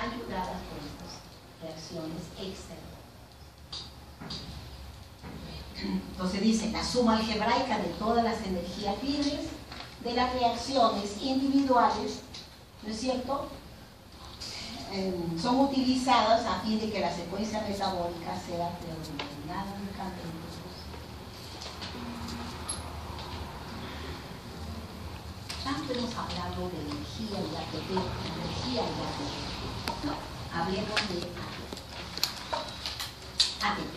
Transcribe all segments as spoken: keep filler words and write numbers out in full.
ayudadas por estas reacciones externas. Entonces dice, la suma algebraica de todas las energías libres de las reacciones individuales, ¿no es cierto?, eh, son utilizadas a fin de que la secuencia metabólica sea termodinámicamente. Tanto hemos hablado de energía y A T P, energía y A T P. No, hablemos de A T P.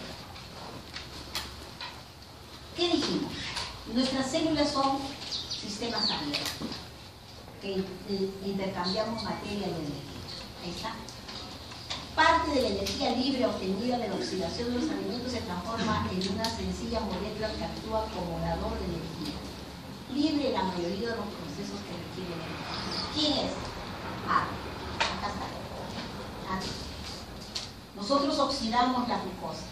¿Qué dijimos? Nuestras células son sistemas abiertos, que intercambiamos materia y energía. Ahí está. Parte de la energía libre obtenida de la oxidación de los alimentos se transforma en una sencilla molécula que actúa como dador de energía. Libre en la mayoría de los procesos que requieren energía. ¿Quién es? A. Acá está. A. Nosotros oxidamos la glucosa.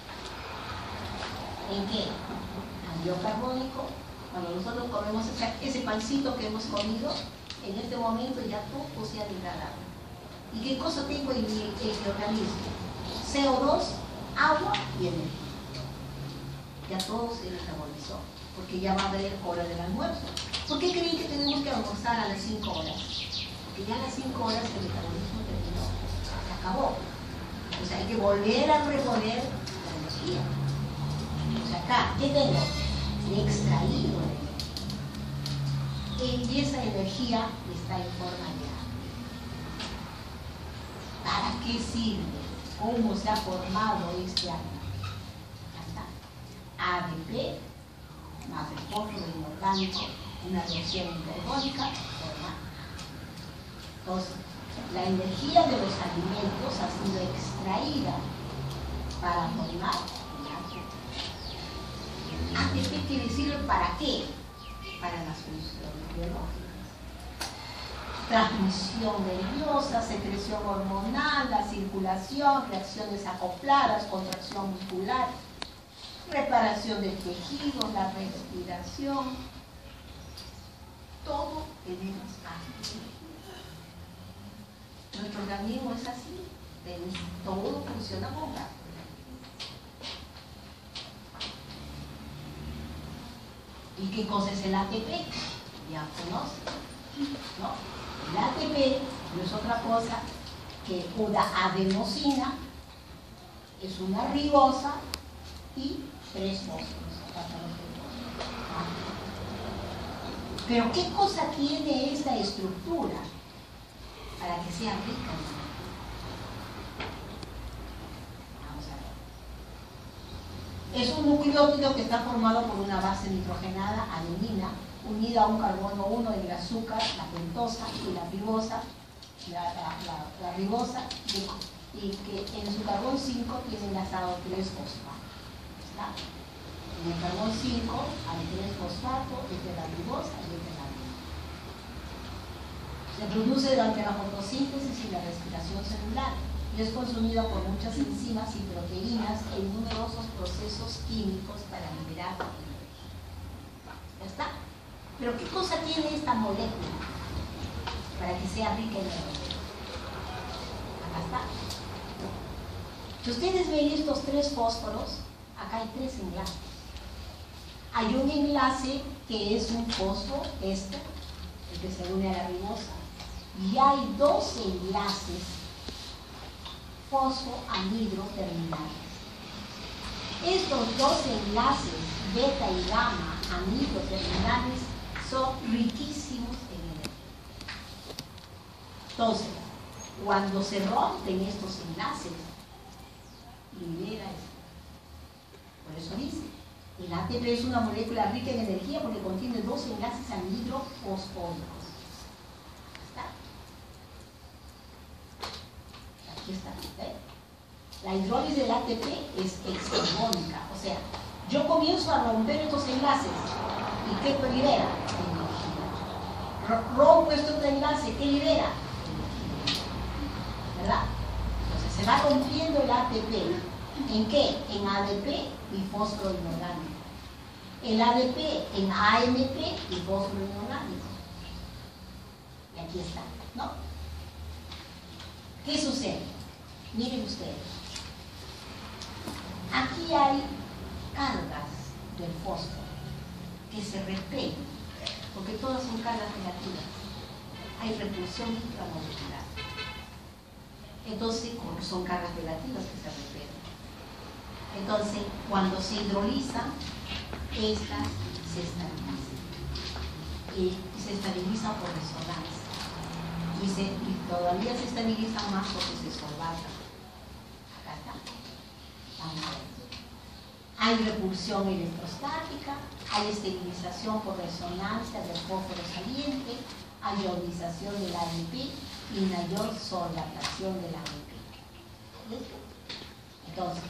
¿En qué? Anhídrido carbónico. Cuando nosotros comemos ese pancito que hemos comido, en este momento ya todo se ha degradado. ¿Y qué cosa tengo en mi, en mi organismo? C O dos, agua y energía. Ya todo se metabolizó, porque ya va a haber hora del almuerzo. ¿Por qué creen que tenemos que almorzar a las cinco horas? Porque ya a las cinco horas el metabolismo terminó, se acabó. O sea, hay que volver a reponer la energía. O sea, acá, ¿qué tengo? He extraído la energía. Y esa energía está en forma de agua. ¿Para qué sirve? ¿Cómo se ha formado este agua? A D P más el fósforo inorgánico, una reacción hiperbólica, forma. Entonces, la energía de los alimentos ha sido extraída para formar el A T P. A T P quiere decir ¿para qué? Para las funciones biológicas. Transmisión nerviosa, secreción hormonal, la circulación, reacciones acopladas, contracción muscular, reparación del tejido, la respiración, todo tenemos A T P. Nuestro organismo es así, todo funciona con gas. ¿Y qué cosa es el A T P? Ya conocen, ¿no? El A T P no es otra cosa que una adenosina, es una ribosa y tres fósforos. Pero ¿qué cosa tiene esta estructura para que sea rica? Vamos a ver. Es un nucleótido que está formado por una base nitrogenada, adenina, unida a un carbono uno del azúcar, la pentosa y la ribosa, la, la, la, la ribosa, y que en su carbón cinco tiene enlazado tres fosfatos. ¿Está? En el carbón cinco hay tres fosfatos, este es la ribosa y este es la ribosa. Se produce durante la fotosíntesis y la respiración celular y es consumida por muchas enzimas y proteínas en numerosos procesos químicos para liberar energía. ¿Ya está? Pero ¿qué cosa tiene esta molécula para que sea rica en energía? Acá está. Si ustedes ven estos tres fósforos, acá hay tres enlaces. Hay un enlace que es un fosfo, este, el que se une a la ribosa. Y hay dos enlaces fosfo-anhidro terminales. Estos dos enlaces, beta y gamma, anhidro terminales, son riquísimos en energía. Entonces, cuando se rompen estos enlaces, libera esto. Por eso dice, el A T P es una molécula rica en energía porque contiene dos enlaces anhidro fosfóricos. ¿Está? Aquí está. ¿eh? La hidrólisis del A T P es hexagónica, o sea, yo comienzo a romper estos enlaces y ¿qué libera? Energía. Rompo este enlace, ¿qué libera? Energía. ¿Verdad? Entonces se va rompiendo el A T P. ¿En qué? En A D P y fósforo inorgánico. El A D P en A M P y fósforo inorgánico. Y aquí está, ¿no? ¿Qué sucede? Miren ustedes. Aquí hay cargas del fósforo que se repelen, porque todas son cargas negativas. Hay repulsión intramolecular. Entonces, como son cargas negativas que se repelen. Entonces, cuando se hidrolizan, estas se estabilizan. Y se estabilizan por resonancia. Y, se, y todavía se estabilizan más porque se solvatan. Acá está. Vamos a ver. Hay repulsión electrostática, hay estabilización por resonancia del fósforo saliente, hay ionización del A D P y mayor solvatación del A D P. ¿Listo? Entonces,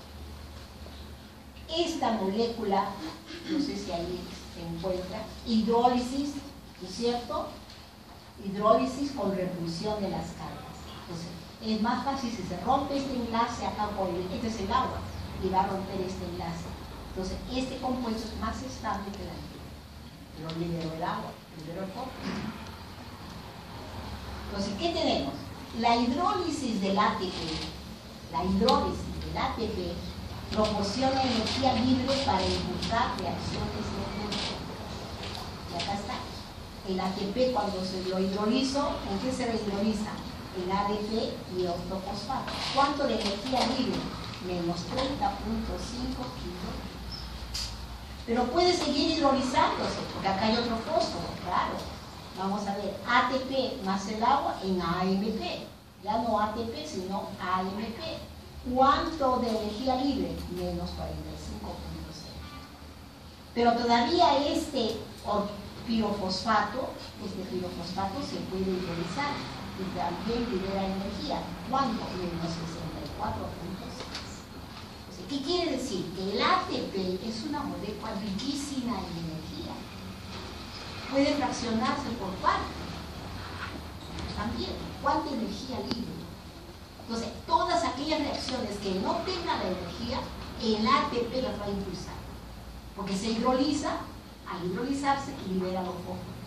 esta molécula, no sé si ahí se encuentra, hidrólisis, ¿no es cierto? Hidrólisis con repulsión de las cargas. Entonces, es más fácil si se rompe este enlace acá por el, este es el agua, y va a romper este enlace. Entonces, este compuesto es más estable que el anterior. Lo liberó el agua, liberó el fósforo. Entonces, ¿qué tenemos? La hidrólisis del A T P, la hidrólisis del A T P proporciona energía libre para impulsar reacciones de fuerza. Y acá está. El A T P cuando se lo hidrolizo, ¿en qué se lo hidroliza? En A D P y ortofosfato. ¿Cuánto de energía libre? Menos treinta punto cinco kilos. Pero puede seguir hidrolizándose, porque acá hay otro fósforo, claro. Vamos a ver, A T P más el agua en A M P. Ya no A T P, sino A M P. ¿Cuánto de energía libre? Menos cuarenta y cinco punto cero. Pero todavía este pirofosfato, este pirofosfato se puede hidrolizar y también libera energía. ¿Cuánto? Menos sesenta y cuatro punto seis. ¿Qué quiere decir? Que el A T P es una molécula riquísima en energía. Puede fraccionarse por partes. También, ¿cuánta energía libre? Entonces, todas aquellas reacciones que no tengan la energía, el A T P las va a impulsar. Porque se hidroliza, al hidrolizarse, libera los fósforos.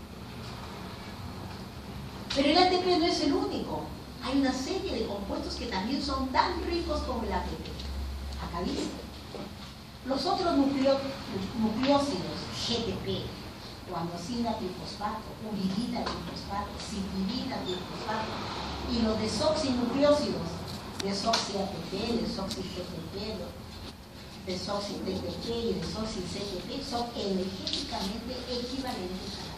Pero el A T P no es el único. Hay una serie de compuestos que también son tan ricos como el A T P. Acá dice. Los otros nucleo, nucleósidos, G T P, guanosina trifosfato, uridina trifosfato, citidina trifosfato, y los desoxinucleósidos, desoxi-A T P, desoxi-G T P, desoxi-T T P y desoxi-C T P son energéticamente equivalentes a la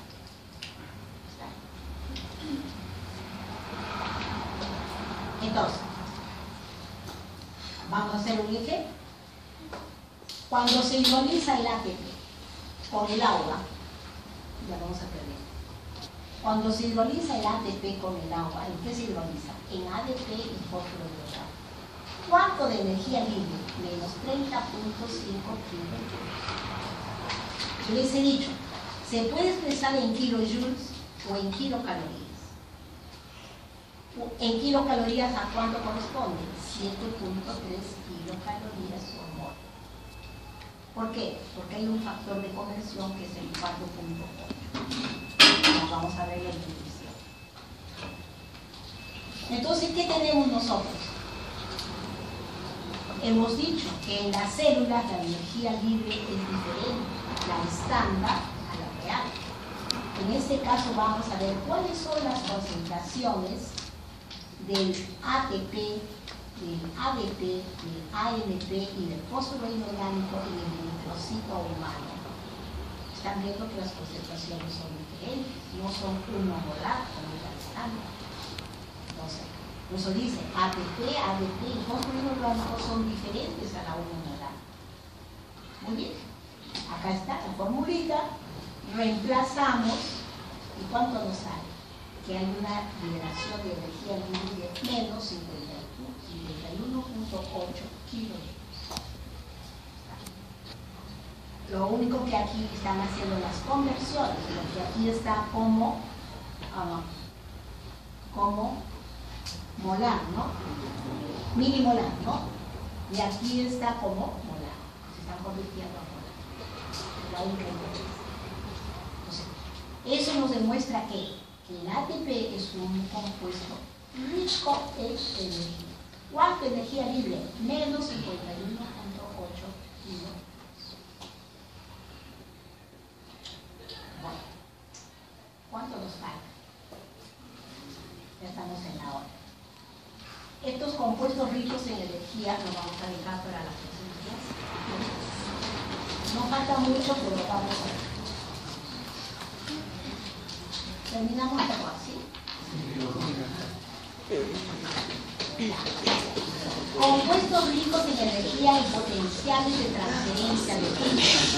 Entonces, vamos a hacer un ejemplo. Cuando se hidroliza el A T P con el agua, ya vamos a perder. Cuando se hidroliza el A T P con el agua, ¿en qué se hidroliza? En A D P y fósforo hidrolizado. ¿Cuánto de energía libre? Menos treinta punto cinco kilojoules. Yo les he dicho, se puede expresar en kilojoules o en kilocalorías. En kilocalorías, ¿a cuánto corresponde? siete punto tres kilocalorías por mol. ¿Por qué? Porque hay un factor de conversión que es el cuatro punto ocho. Vamos a ver la definición. Entonces, ¿qué tenemos nosotros? Hemos dicho que en las células la energía libre es diferente, la estándar a la real. En este caso vamos a ver cuáles son las concentraciones del A T P, del A D P, del A M P y del fósforo inorgánico en el eritrocito humano. Están viendo que las concentraciones son diferentes, no son uno molar como la estándar. Entonces, por eso dice A T P, A D P y fósforo inorgánico son diferentes a la uno molar. Muy bien, acá está la formulita, reemplazamos y ¿cuánto nos sale? Que hay una liberación de energía libre de menos cincuenta y uno punto ocho kilojoules. Lo único que aquí están haciendo las conversiones, lo que aquí está como, uh, como molar, ¿no? Milimolar, ¿no? Y aquí está como molar. Se están convirtiendo a molar. La única diferencia. Entonces, eso nos demuestra que que el A T P es un compuesto rico en energía. ¿Cuánta energía libre? Menos cincuenta y uno punto ocho kilos. Bueno, ¿cuánto nos falta? Ya estamos en la hora. Estos compuestos ricos en energía los vamos a dejar para las próximas clases. No falta mucho, pero vamos a ver. Terminamos algo así. Compuestos ricos en energía y potenciales de transferencia de energía.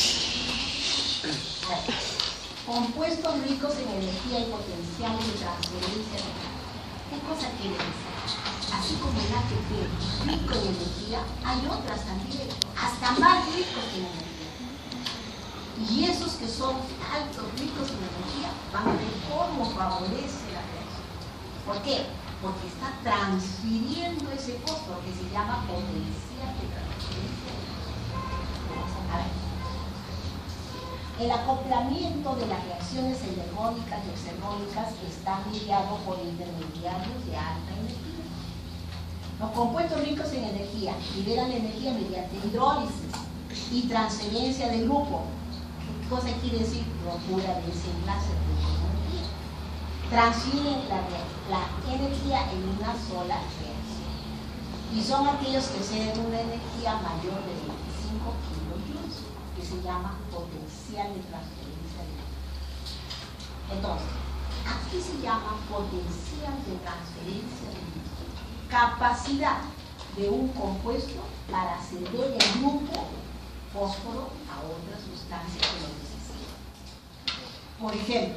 Compuestos ricos en energía y potenciales de transferencia de energía. ¿Qué cosa quiere decir? Así como el A T P rico en energía, hay otras también, hasta más ricos en energía. Y esos que son altos, ricos en energía, van a ver cómo favorece la reacción. ¿Por qué? Porque está transfiriendo ese fósforo que se llama potencial de transferencia. A ver. El acoplamiento de las reacciones endermónicas y exermónicas está mediado por intermediarios de alta energía. Los compuestos ricos en energía liberan energía mediante hidrólisis y transferencia de grupo. ¿Qué cosa quiere decir? Ruptura de ese enlace de energía. Transfieren la, la energía en una sola reacción. Y son aquellos que ceden una energía mayor de veinticinco kilojoules, que se llama potencial de transferencia de energía. Entonces, aquí se llama potencial de transferencia de energía. Capacidad de un compuesto para ceder el grupo fósforo a otras sustancias que lo necesitan. Por ejemplo,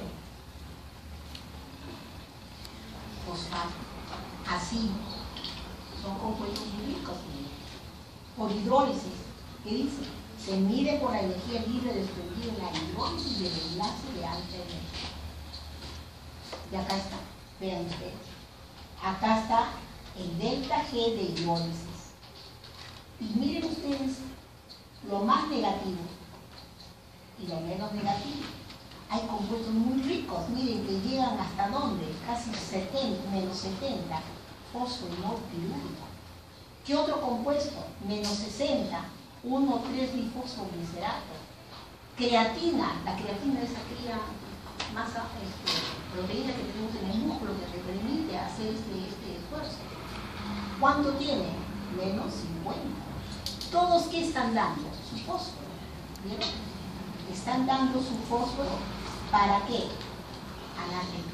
fosfato, ácido, son compuestos muy ricos. Por hidrólisis, ¿qué dice? Se mide por la energía libre desprendida en la hidrólisis del enlace de alta energía. Y acá está, vean ustedes. Acá está el delta G de hidrólisis. Y miren ustedes lo más negativo y lo menos negativo. Hay compuestos muy ricos, miren que llegan hasta dónde, casi setenta, menos setenta, fosfenol pirúvico. ¿Qué otro compuesto? Menos sesenta, uno tres difosfoglicerato. Creatina, la creatina es aquella masa, este, proteína que tenemos en el músculo que te permite hacer este, este esfuerzo. ¿Cuánto tiene? Menos cincuenta. ¿Todos qué están dando? Su fósforo. ¿Vieron? Están dando su fósforo ¿para qué? Al A T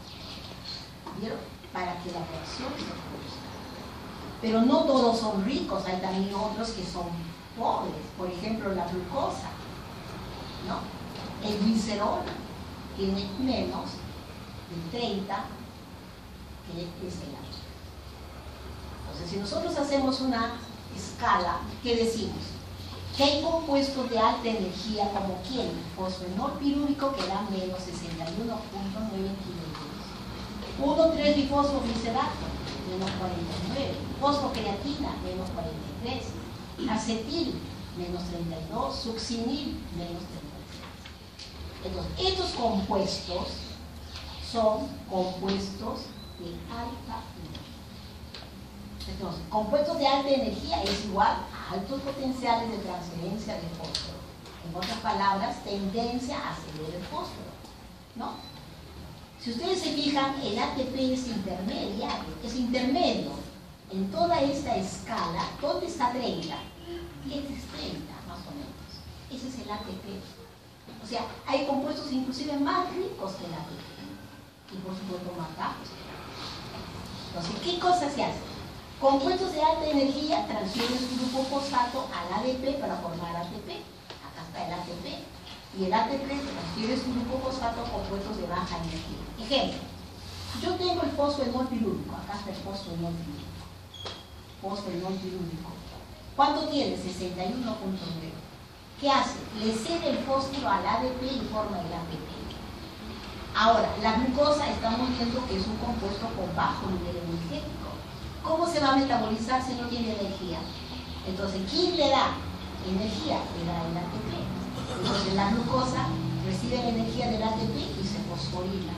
P. ¿Vieron? Para que la reacción se produzca. Pero no todos son ricos, hay también otros que son pobres. Por ejemplo, la glucosa, ¿no? El glicerol tiene menos de treinta que es el agua. Entonces, si nosotros hacemos una escala, ¿qué decimos? Que hay compuestos de alta energía como quién? Fosfenol pirúvico que da menos sesenta y uno punto nueve kilojoules. uno tres difosfoglicerato, menos cuarenta y nueve. Fosfocreatina, menos cuarenta y tres. Acetil, menos treinta y dos. Succinil, menos treinta y tres. Entonces, estos compuestos son compuestos de alta energía. Entonces, compuestos de alta energía es igual a altos potenciales de transferencia de fósforo. En otras palabras, tendencia a ceder el fósforo, ¿no? Si ustedes se fijan, el A T P es intermediario, es intermedio. En toda esta escala, ¿dónde está treinta? Este es treinta, más o menos. Ese es el A T P. O sea, hay compuestos inclusive más ricos que el A T P. Y por supuesto más bajos. Entonces, ¿qué cosa se hace? Compuestos de alta energía transfieren su grupo fosfato al A D P para formar A T P. Acá está el A T P. Y el A T P transfiere su grupo fosfato a compuestos de baja energía. Ejemplo, yo tengo el fosfenol pirúvico. Acá está el fosfenol pirúvico. Fosfenol pirúvico. ¿Cuánto tiene? sesenta y uno punto nueve. ¿Qué hace? Le cede el fósforo al A D P y forma el A T P. Ahora, la glucosa estamos viendo que es un compuesto con bajo nivel energético. ¿Cómo se va a metabolizar si no tiene energía? Entonces, ¿quién le da energía? Le da el A T P. Entonces, la glucosa recibe la energía del A T P y se fosforila.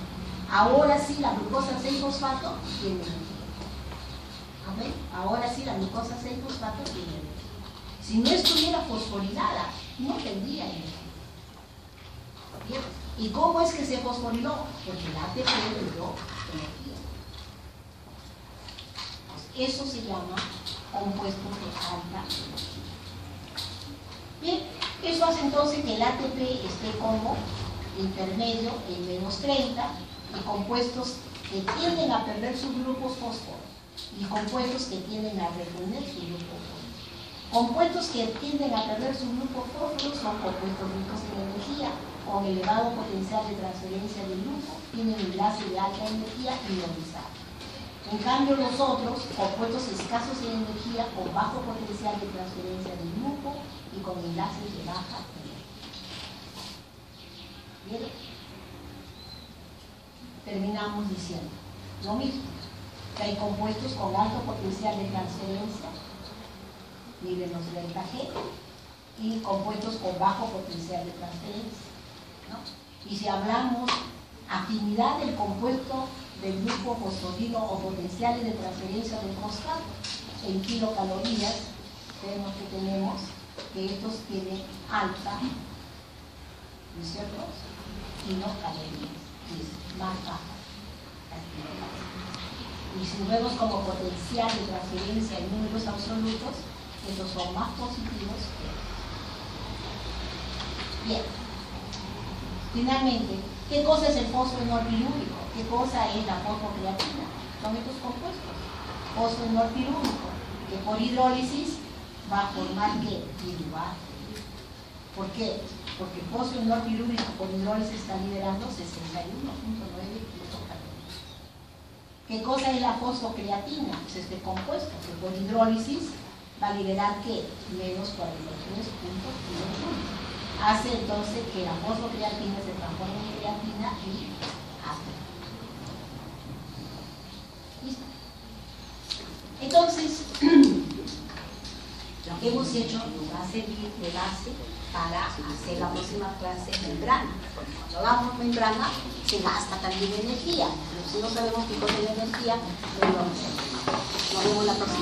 Ahora sí la glucosa seis fosfato tiene energía. ¿Okay? Ahora sí la glucosa seis fosfato tiene energía. Si no estuviera fosforilada, no tendría energía. ¿Bien? ¿Y cómo es que se fosforiló? Porque el A T P le dio energía. Pues eso se llama compuestos de alta energía. Bien, eso hace entonces que el A T P esté como intermedio en menos treinta y compuestos que tienden a perder sus grupos fósforo y compuestos que tienden a reponer su grupo fósforo. Compuestos que tienden a perder su grupo fósforo son compuestos ricos en energía con elevado potencial de transferencia del grupo, tienen enlace de alta energía ionizado. En cambio los otros, compuestos escasos en energía con bajo potencial de transferencia del grupo y con enlaces de baja energía. ¿Bien? Terminamos diciendo lo mismo, que hay compuestos con alto potencial de transferencia, mírenos delta G, y compuestos con bajo potencial de transferencia, ¿no? Y si hablamos afinidad del compuesto del grupo fosforilo o potenciales de transferencia del fosfato en kilocalorías, vemos que tenemos que estos tienen alta, ¿no es cierto?, kilocalorías, que es más baja la kilocalorías. Y si vemos como potencial de transferencia en números absolutos, estos son más positivos que estos. Bien. Finalmente, ¿qué cosa es el fosfoenorpirúrico? ¿Qué cosa es la fosfocreatina? Son estos compuestos. Fosfoenorpirúrico, que por hidrólisis va a formar ¿qué? Piruvato. ¿Por qué? Porque el fosfoenorpirúrico por hidrólisis está liberando sesenta y uno punto nueve kilocalorías. ¿Qué cosa es la fosfocreatina? Es este compuesto que por hidrólisis va a liberar ¿qué? Menos cuarenta y tres punto uno. Hace entonces que la fosfocreatina se transforme en creatina y ácido. ¿Listo? Entonces, lo que hemos hecho nos va a servir de base para hacer la próxima clase membrana. Cuando hagamos membrana, se gasta también energía. Pero si no sabemos qué cosa es la energía, no lo vamos a hacer. Nos vemos la próxima.